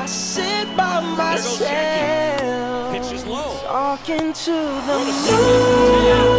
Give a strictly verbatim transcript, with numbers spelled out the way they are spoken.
I sit by myself, Pitch is low. talking to the moon.